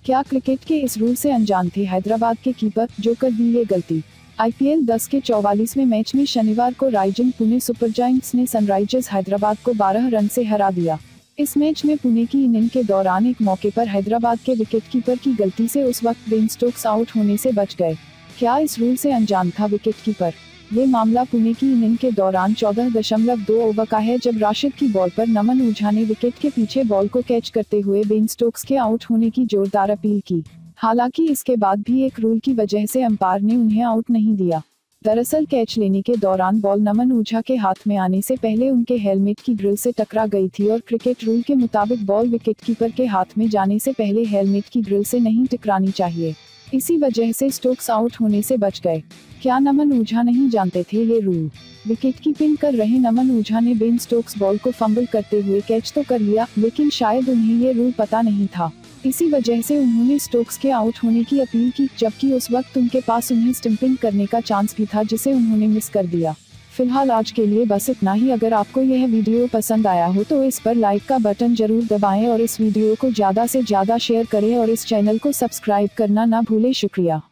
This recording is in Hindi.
क्या क्रिकेट के इस रूल से अनजान थे हैदराबाद के कीपर, जो कर दी ये गलती। आईपीएल 10 के 44वें मैच में शनिवार को राइजिंग पुणे सुपरजायंट्स ने सनराइजर्स हैदराबाद को 12 रन से हरा दिया। इस मैच में पुणे की इनिंग के दौरान एक मौके पर हैदराबाद के विकेटकीपर की गलती से उस वक्त बेन स्टोक्स आउट होने से बच गए। क्या इस रूल से अनजान था विकेटकीपर? ये मामला पुणे की इनिंग के दौरान 14.2 ओवर का है, जब राशिद की बॉल पर नमन ऊझा ने विकेट के पीछे बॉल को कैच करते हुए बेन स्टोक्स के आउट होने की जोरदार अपील की। हालांकि इसके बाद भी एक रूल की वजह से अंपायर ने उन्हें आउट नहीं दिया। दरअसल कैच लेने के दौरान बॉल नमन ऊझा के हाथ में आने से पहले उनके हेलमेट की ग्रिल से टकरा गई थी और क्रिकेट रूल के मुताबिक बॉल विकेटकीपर के हाथ में जाने से पहले हेलमेट की ग्रिल से नहीं टकरानी चाहिए। इसी वजह से स्टोक्स आउट होने से बच गए। क्या नमन ऊझा नहीं जानते थे ये रूल? विकेटकीपिंग कर रहे नमन ऊझा ने बेन स्टोक्स बॉल को फंबल करते हुए कैच तो कर लिया, लेकिन शायद उन्हें ये रूल पता नहीं था। इसी वजह से उन्होंने स्टोक्स के आउट होने की अपील की, जबकि उस वक्त उनके पास उन्हें स्टंपिंग करने का चांस भी था, जिसे उन्होंने मिस कर दिया। फिलहाल आज के लिए बस इतना ही। अगर आपको यह वीडियो पसंद आया हो तो इस पर लाइक का बटन जरूर दबाएं और इस वीडियो को ज़्यादा से ज़्यादा शेयर करें और इस चैनल को सब्सक्राइब करना ना भूलें। शुक्रिया।